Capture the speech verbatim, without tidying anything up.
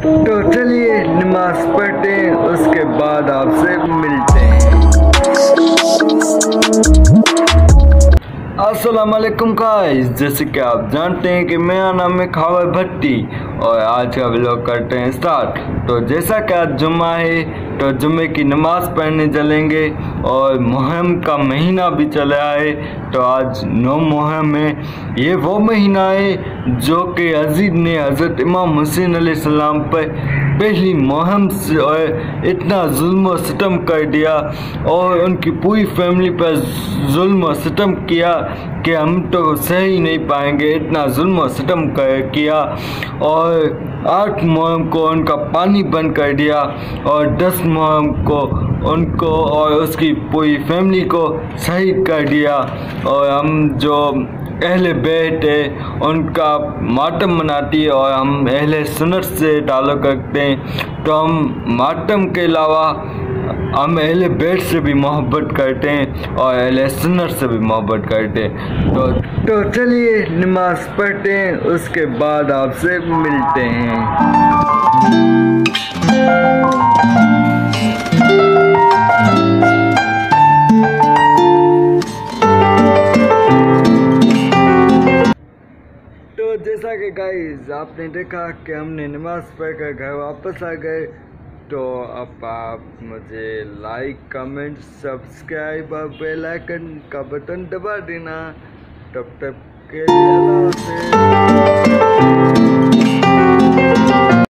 तो चलिए नमाज पढ़ते हैं, उसके बाद आपसे मिलते हैं। अस्सलाम वालेकुम गाइस, जैसे कि आप जानते हैं कि मेरा नाम है खावर भट्टी और आज का व्लॉग करते हैं स्टार्ट। तो जैसा कि आज जुम्मा है तो जुम्मे की नमाज़ पढ़ने चलेंगे और मुहर्रम का महीना भी चला है। तो आज नौ मुहर्रम है। ये वो महीना है जो कि यजीद ने हज़रत इमाम हुसैन अलैहिस्सलाम पर पहली मुहर्रम से और इतना जुल्म और सितम कर दिया और उनकी पूरी फैमिली पर जुल्म और सितम किया कि हम तो सह ही नहीं पाएंगे, इतना जुल्म और सितम कर किया। और आठ मुहर्रम को उनका पानी बंद कर दिया और दस मुहर्रम को उनको और उसकी पूरी फैमिली को शहीद कर दिया। और हम जो अहले बैत है उनका मातम मनाती है और हम अहले सुन्नत से ताल्लुक़ रखते हैं। तो हम मातम के अलावा हम अहले बैत से भी मोहब्बत करते हैं और अहले सुन्नत से भी मोहब्बत करते हैं। तो तो चलिए नमाज पढ़ते हैं, उसके बाद आपसे मिलते हैं। तो जैसा कि गाइस आपने देखा कि हमने नमाज पढ़कर घर वापस आ गए। तो अब आप मुझे लाइक, कमेंट, सब्सक्राइब और बेल आइकन का बटन दबा देना। तब तक के लिए अल्लाह हाफ़िज़।